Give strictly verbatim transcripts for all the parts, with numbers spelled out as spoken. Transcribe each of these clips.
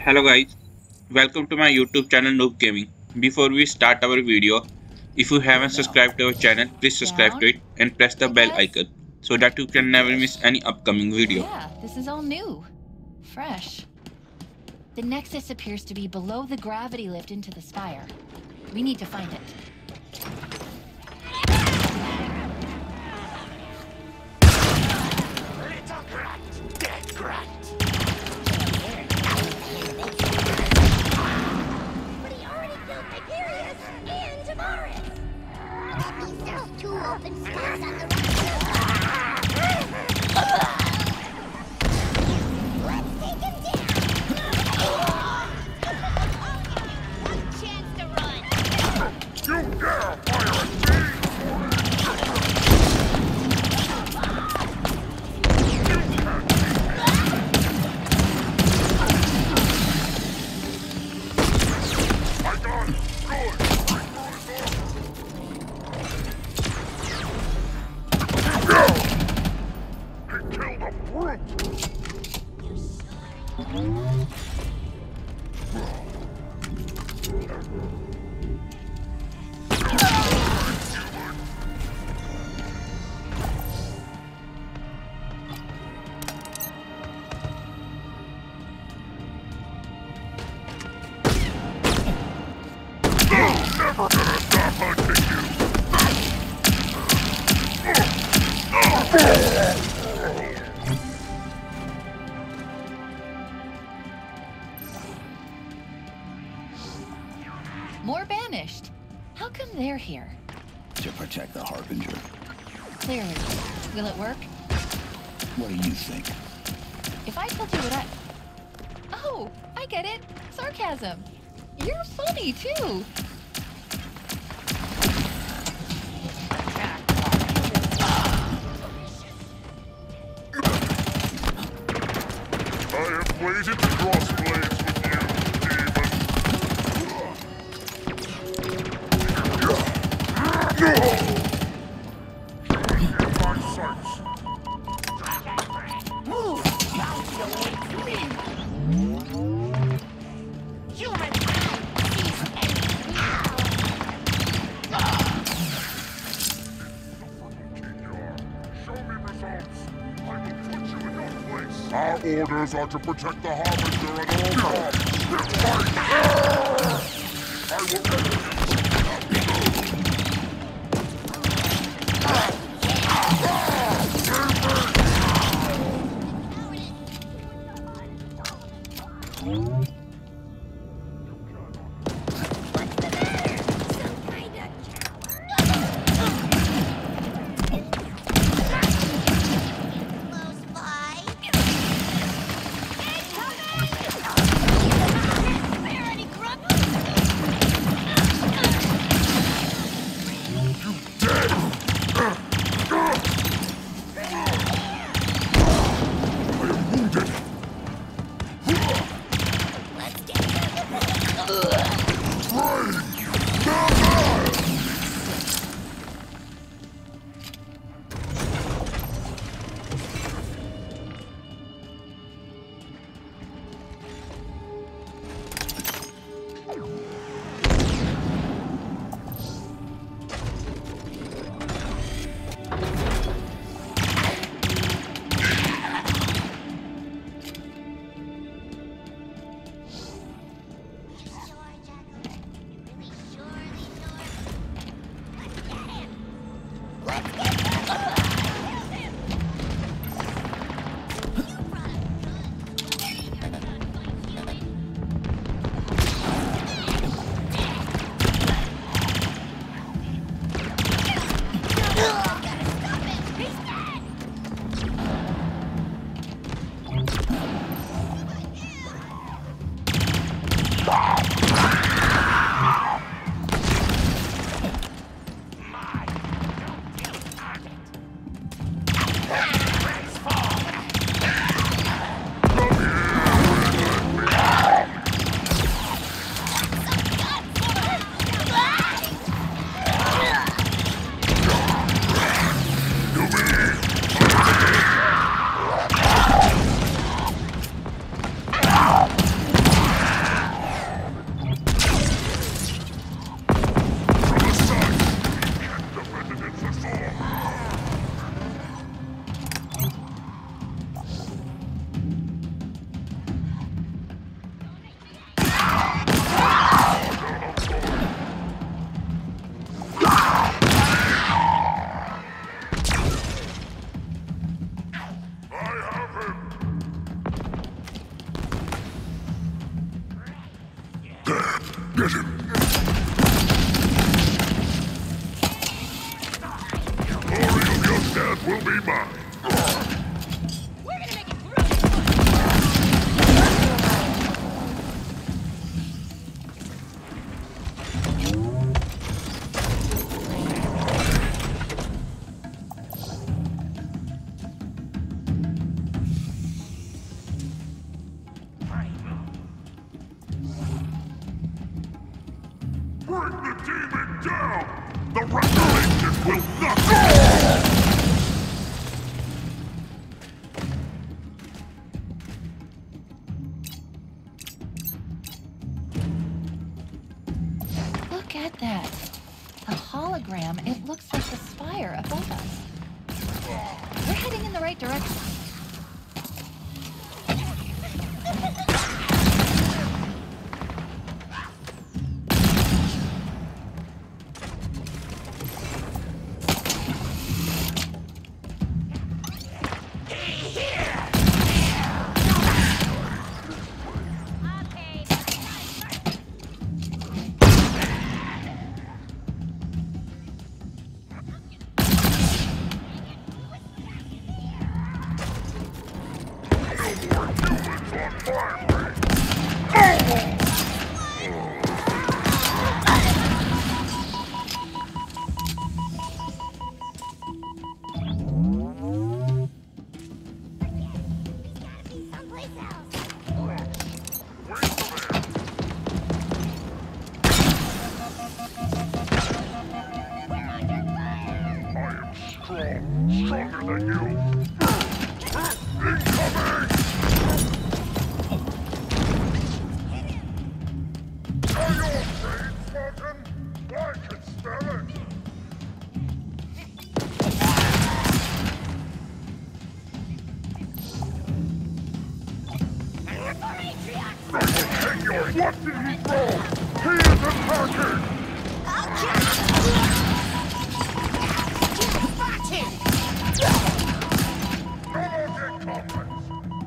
Hello guys, welcome to my YouTube channel Noob Gaming. Before we start our video, if you haven't subscribed to our channel, please subscribe Down, to it and press the I bell guess? icon so that you can never miss any upcoming video. Yeah, this is all new. Fresh. The Nexus appears to be below the gravity lift into the spire. We need to find it. Little Grat, dead Grat. But he already killed Hyperius and Tavares. That means there's two open spots on the right. Let's take him down. One chance to run. You dare fire at me! I got it! Good! He killed a brute! Never gonna stop hunting More banished. How come they're here? To protect the Harbinger. Clearly. Will it work? What do you think? If I told you what I... Oh, I get it. Sarcasm. You're funny, too. I have waited to cross blades with you, demon. In my sights. Human eye sees enemy now. Show me results. I will put you in your place. Our orders are to protect the Harbinger at all costs. Fight! I will end you. What's the matter? Some kind of close by. Incoming! Prosperity grunt! will be mine. We're gonna make it through. Bring the demon down! The restoration will not go! Look at that. A hologram. It looks like the spire above us. We're heading in the right direction. Someplace else. We're under fire. I am strong, stronger than you. Incoming! Are you afraid, Spartan? I can smell it. I will take your... What did he throw? He is attacking! I'll catch you! No more dead comrades!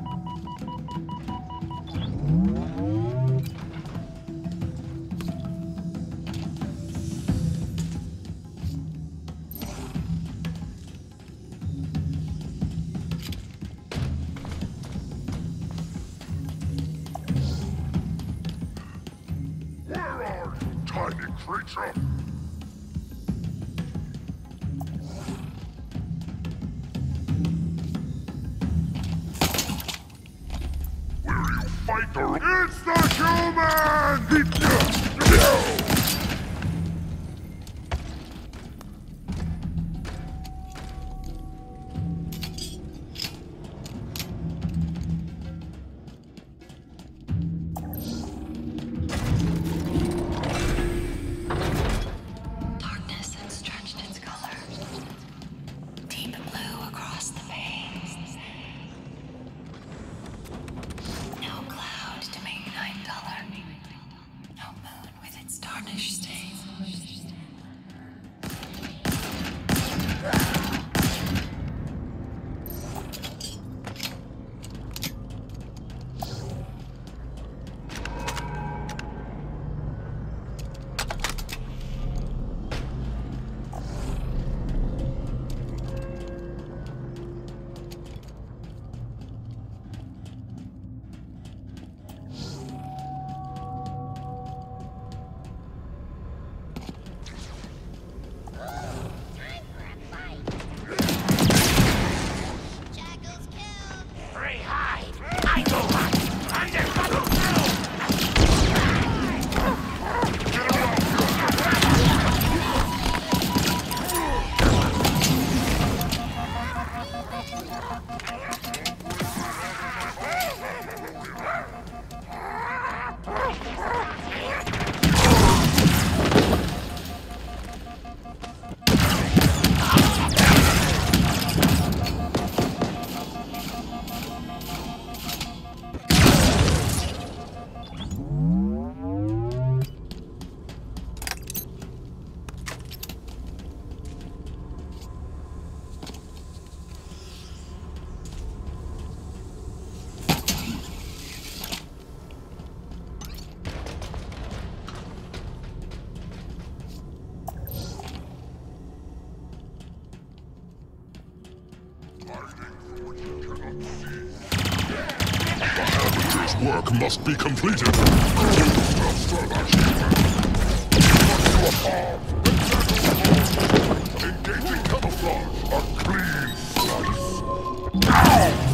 Where are you, tiny creature? Will you fight the... It's the human! Darkness had stretched its color. Deep blue across the veins. No cloud to make night duller. No moon with its tarnished stains. work must be completed. Transfer that shipment. Engaging camouflage. A clean slice.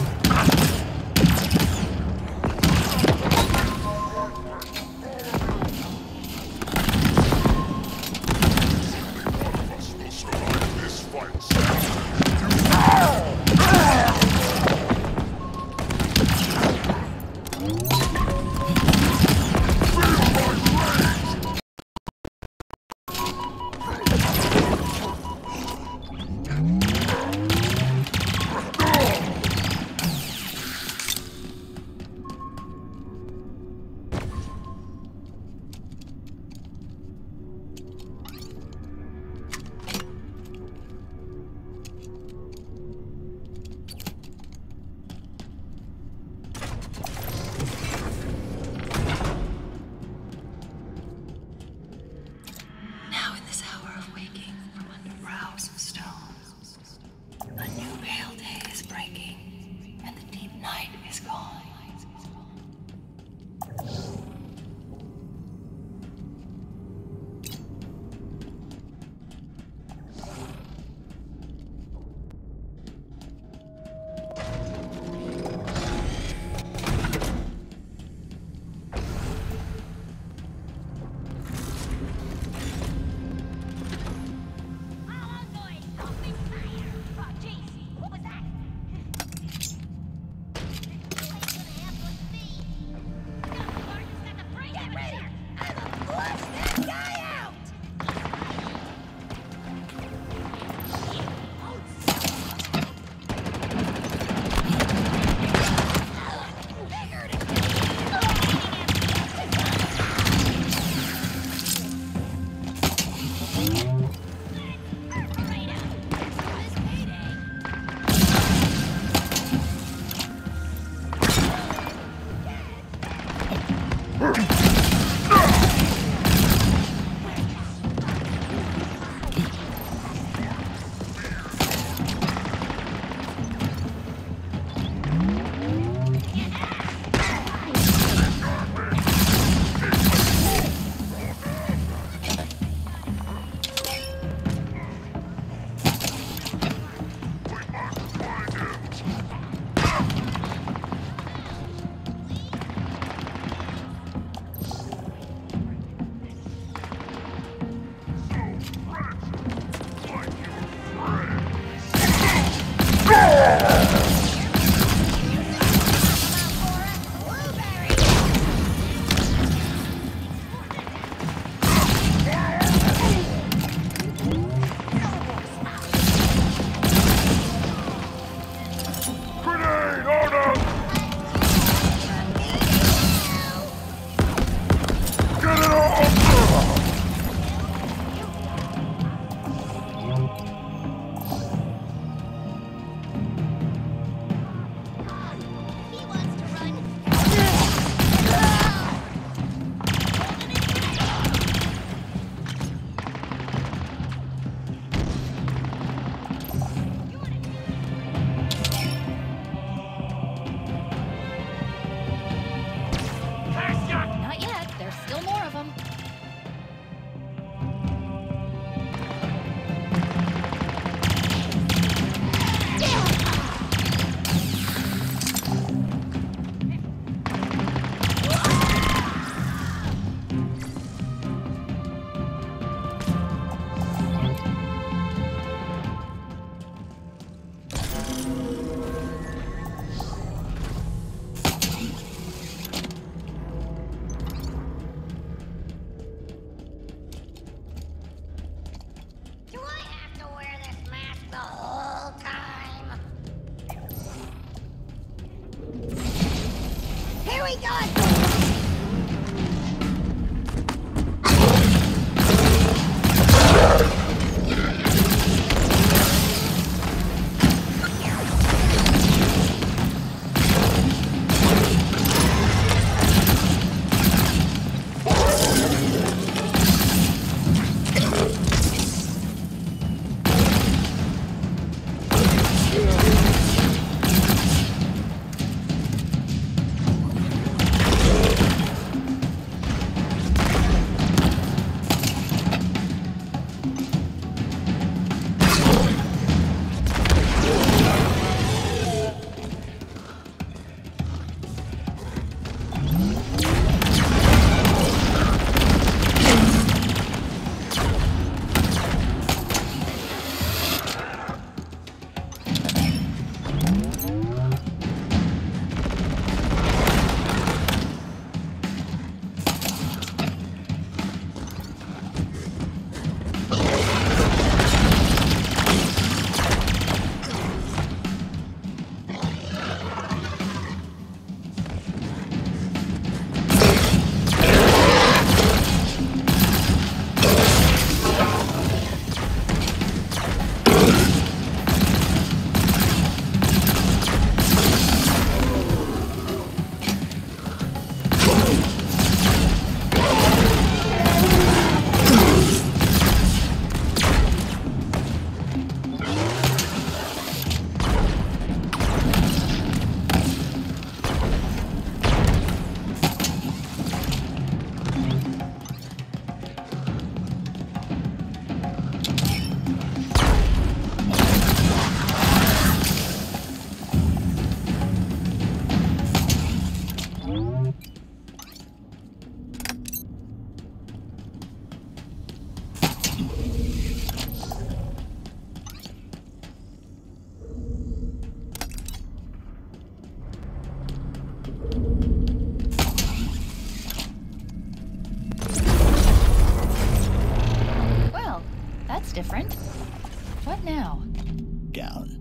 different. What now? Down.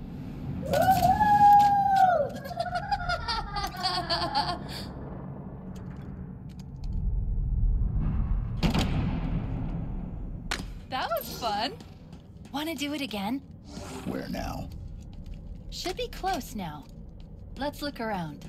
That was fun. Want to do it again? Where now? Should be close now. Let's look around.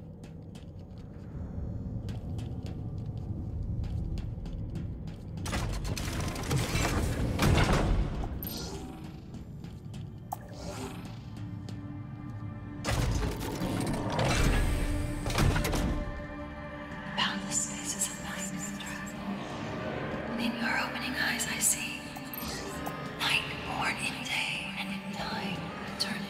Boundless spaces of night and travel. And in your opening eyes I see night born in day and in time eternity.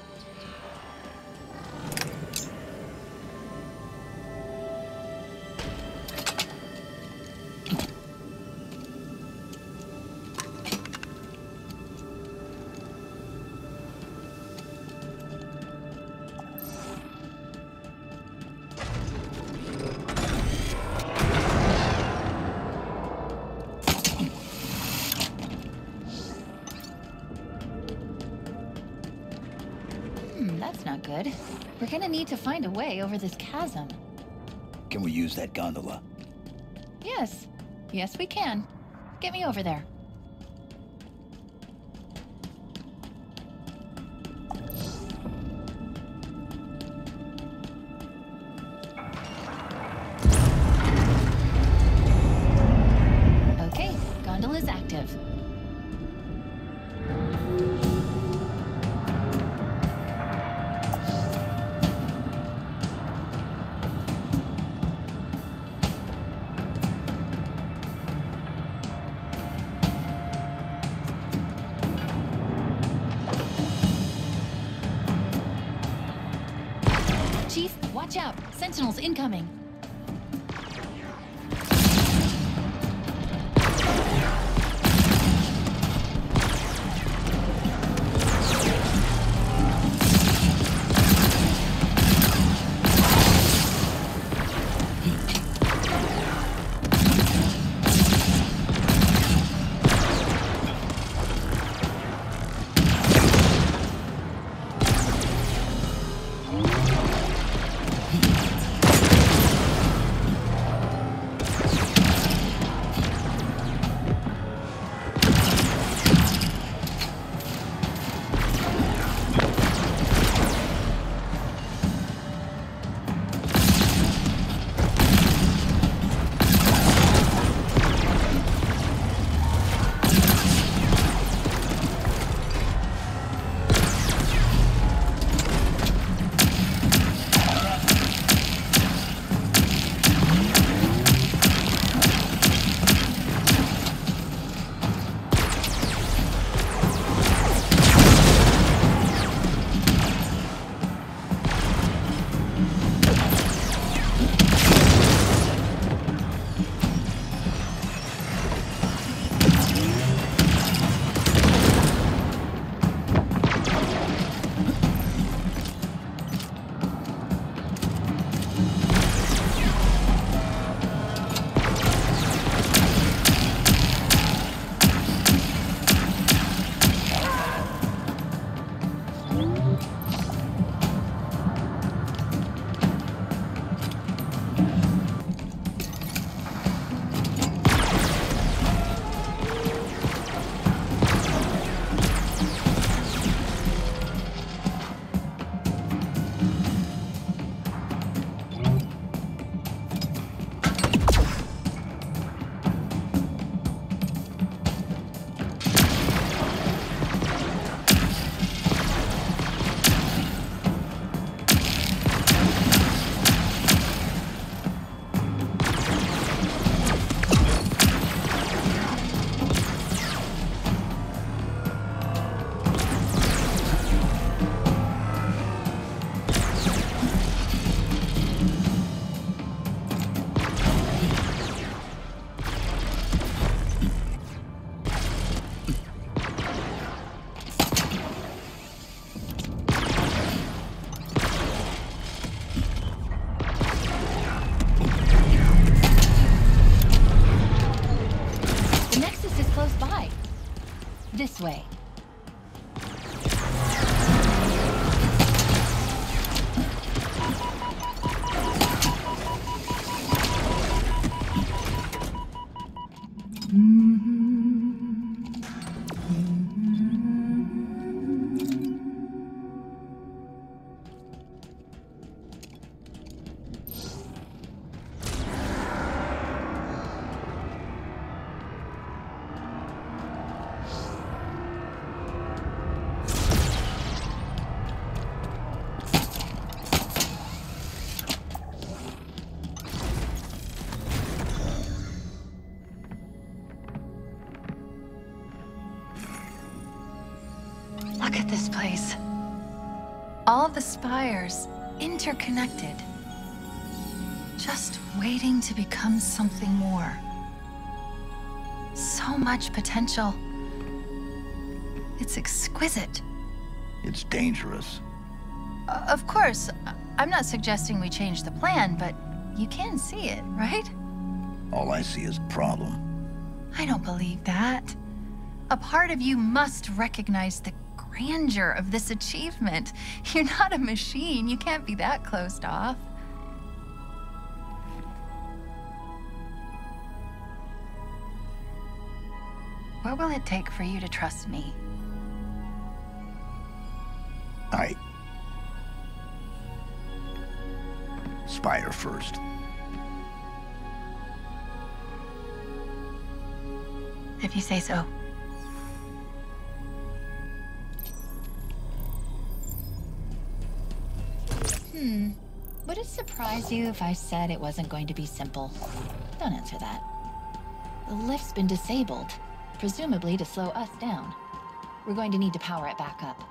Hmm, that's not good. We're gonna need to find a way over this chasm. Can we use that gondola? Yes. Yes, we can. Get me over there. Okay, gondola's active. Chief, watch out! Sentinels incoming! This way. Look at this place. All the spires interconnected. Just waiting to become something more. So much potential. It's exquisite. It's dangerous. Uh, of course, I'm not suggesting we change the plan, but you can see it, right? All I see is problem. I don't believe that. A part of you must recognize the grandeur of this achievement. You're not a machine. You can't be that closed off. What will it take for you to trust me? I... Spire first. If you say so. Hmm. Would it surprise you if I said it wasn't going to be simple? Don't answer that. The lift's been disabled, presumably to slow us down. We're going to need to power it back up.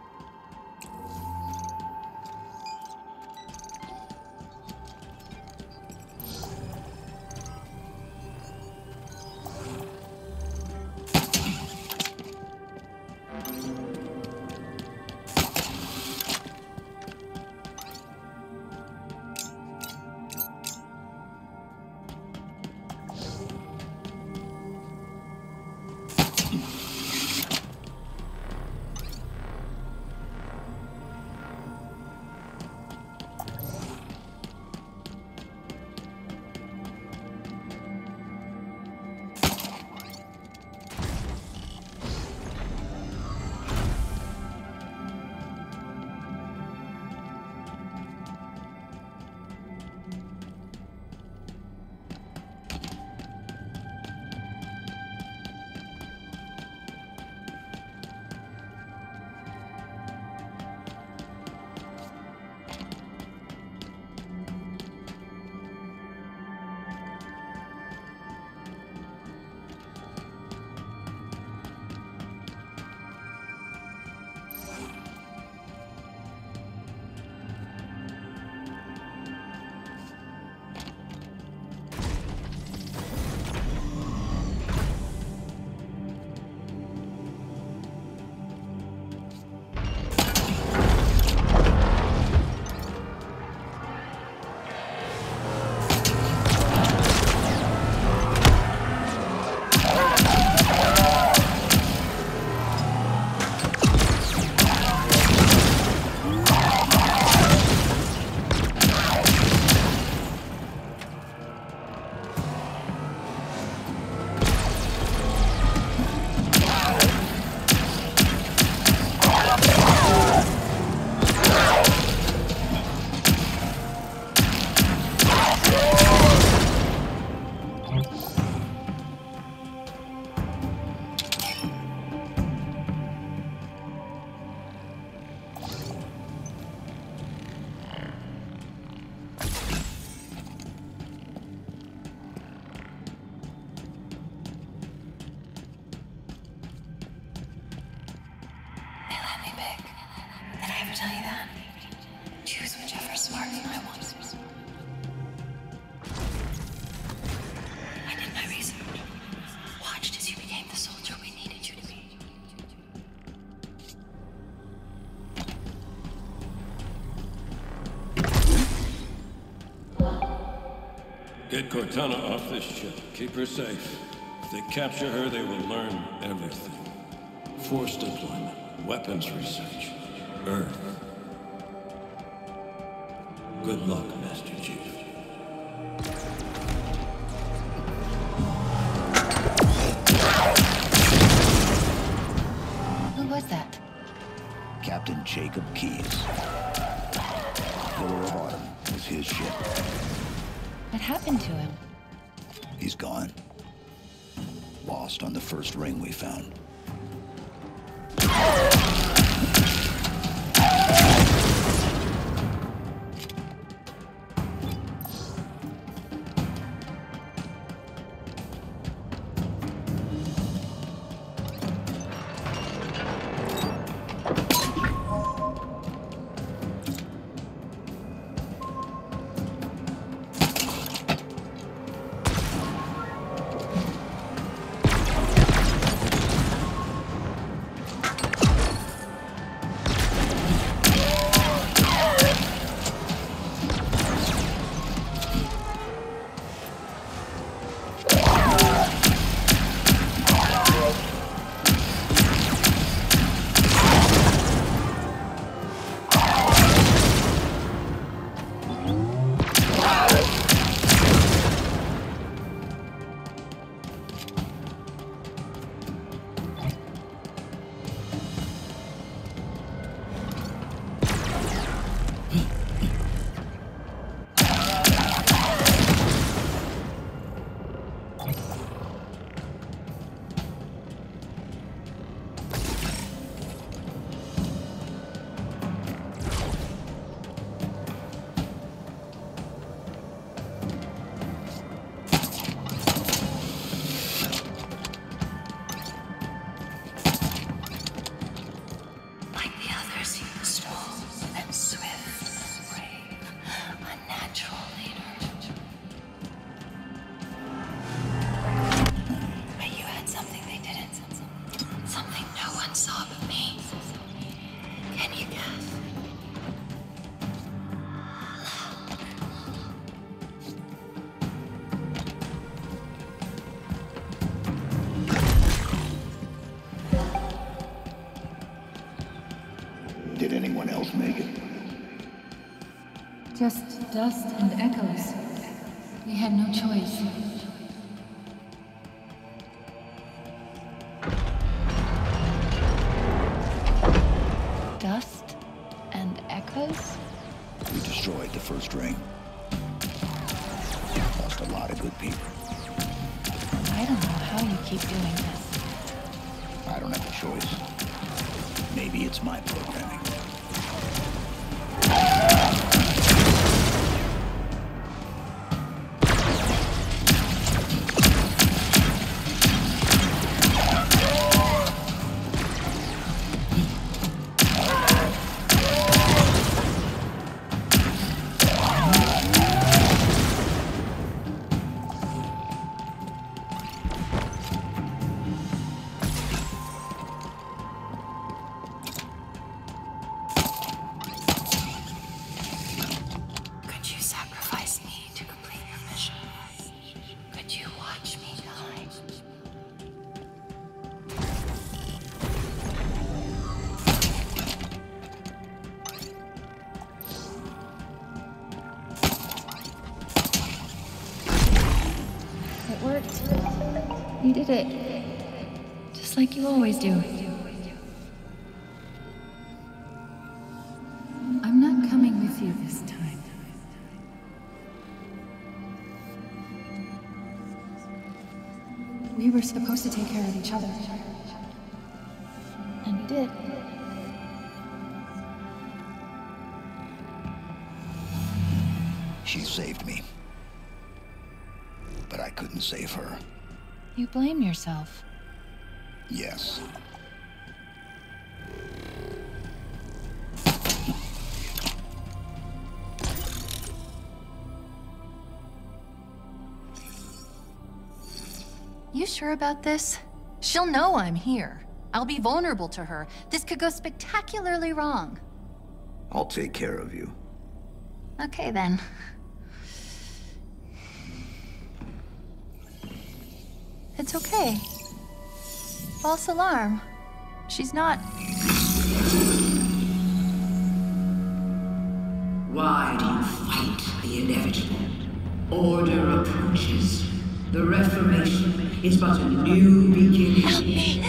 Tell you that. Choose whichever's smart and I want. I did my research. Watched as you became the soldier we needed you to be. Get Cortana off this ship. Keep her safe. If they capture her, they will learn everything. Force deployment, weapons research, Earth. Good luck, Master Chief. Who was that? Captain Jacob Keyes. Pillar of Autumn was his ship. What happened to him? He's gone. Lost on the first ring we found. Did anyone else make it? Just dust and echoes. We had no choice. Dust and echoes? We destroyed the first ring. Lost a lot of good people. I don't know how you keep doing this. I don't have a choice. Maybe it's my programming. You did it. Just like you always do. I'm not coming with you this time. We were supposed to take care of each other. And we did. She saved me. But I couldn't save her. You blame yourself. Yes. You sure about this? She'll know I'm here. I'll be vulnerable to her. This could go spectacularly wrong. I'll take care of you. Okay, then. It's okay. False alarm. She's not. Why do you fight the inevitable? Order approaches. The Reformation is but a new beginning. Help me.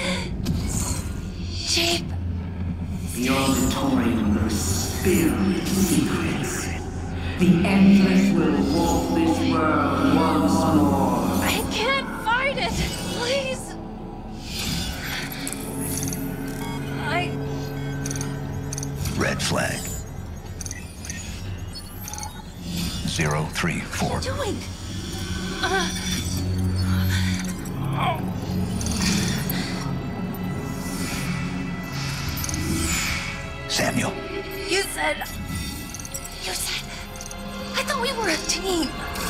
Jeep. The auditorium will spill its secrets. The Endless will walk this world once more. I can't fight it! Please! I... Red flag. Zero, three, four. What are you doing? Uh... Samuel. You said... You said... I thought we were a team.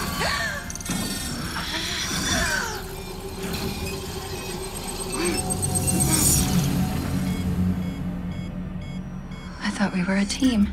I thought we were a team.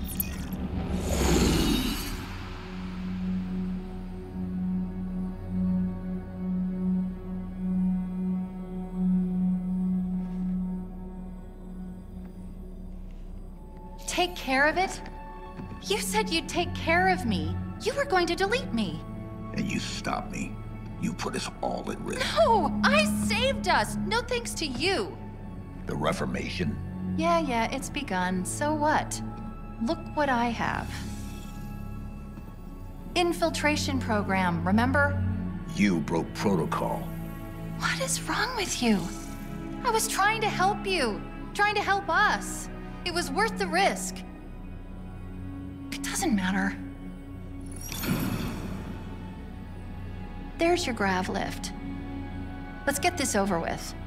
Take care of it? You said you'd take care of me. You were going to delete me. And you stopped me. You put us all at risk. No, I saved us. No thanks to you. The Reformation. Yeah, yeah, it's begun. So what? Look what I have. Infiltration program, remember? You broke protocol. What is wrong with you? I was trying to help you. Trying to help us. It was worth the risk. It doesn't matter. There's your grav lift. Let's get this over with.